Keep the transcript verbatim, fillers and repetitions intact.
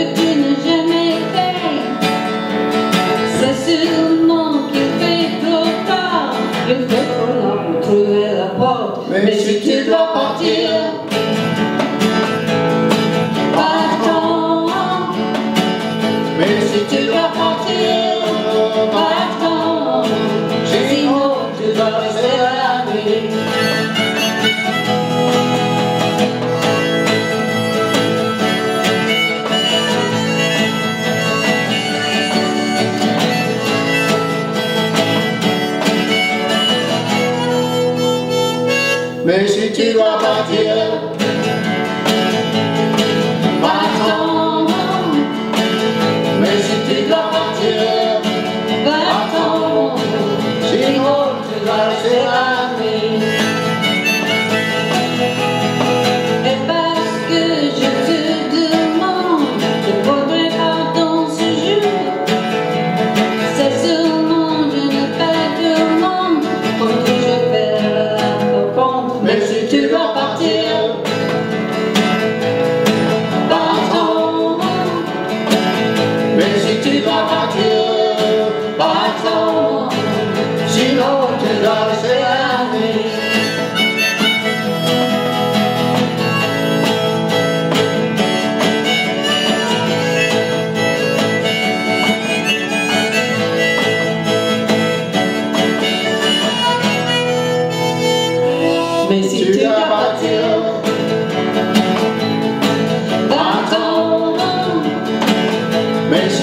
tu n'as jamais fait. C'est sûrement qu'il fait trop tard. Il faut qu'on a trouvé la porte. Mais si tu dois partir, partons. Mais si tu dois partir, partons. Sinon tu dois rester à la nuit. Mais si tu dois partir, Partons. mais si tu dois partir, Partons. sinon tu dois rester à la nuit. Et parce que je te demande de prendre pardon ce jour, c'est sûrement je n'ai pas de monde pour que je perds la rencontre. Mais si tu dois partir, Partons. mais si tu dois partir, Partons. sinon tu dois rester à la nuit. Mais si tu dois partir, partons. Mais si